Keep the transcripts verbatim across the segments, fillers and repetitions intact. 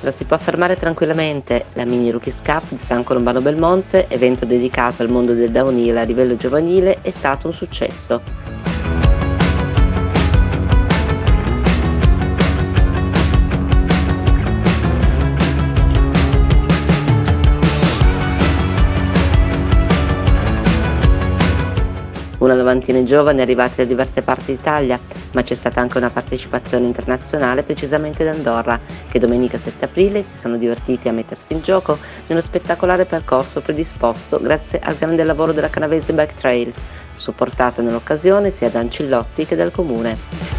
Lo si può affermare tranquillamente, la Mini Rookies Cup di San Colombano Belmonte, evento dedicato al mondo del downhill a livello giovanile, è stato un successo. Una novantina di giovani arrivati da diverse parti d'Italia, ma c'è stata anche una partecipazione internazionale, precisamente da Andorra, che domenica sette aprile si sono divertiti a mettersi in gioco nello spettacolare percorso predisposto grazie al grande lavoro della Canavese Bike Trails, supportata nell'occasione sia da Ancillotti che dal comune.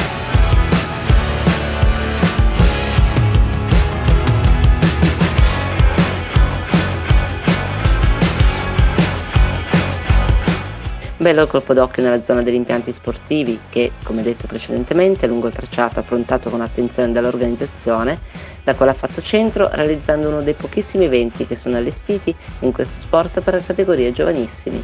Bello il colpo d'occhio nella zona degli impianti sportivi che, come detto precedentemente, lungo il tracciato affrontato con attenzione dall'organizzazione, la quale ha fatto centro realizzando uno dei pochissimi eventi che sono allestiti in questo sport per le categorie giovanissimi.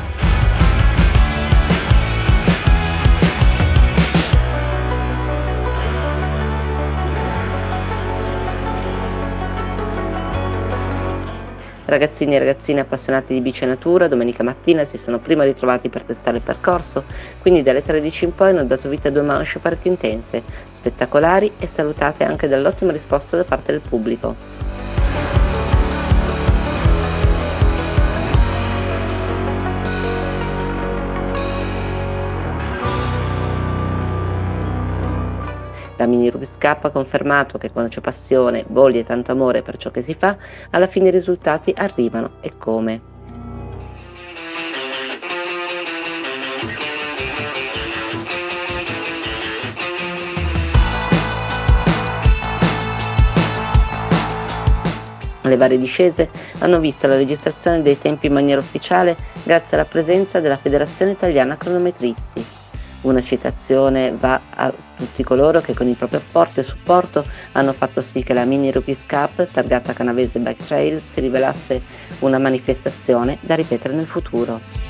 Ragazzini e ragazzine appassionati di bici e natura domenica mattina si sono prima ritrovati per testare il percorso, quindi dalle tredici in poi hanno dato vita a due manche parecchio intense, spettacolari e salutate anche dall'ottima risposta da parte del pubblico. La Mini Rookies Cup ha confermato che quando c'è passione, voglia e tanto amore per ciò che si fa, alla fine i risultati arrivano, e come. Le varie discese hanno visto la registrazione dei tempi in maniera ufficiale grazie alla presenza della Federazione Italiana Cronometristi. Una citazione va a tutti coloro che con il proprio apporto e supporto hanno fatto sì che la Mini Rookies Cup, targata Canavese Bike Trail, si rivelasse una manifestazione da ripetere nel futuro.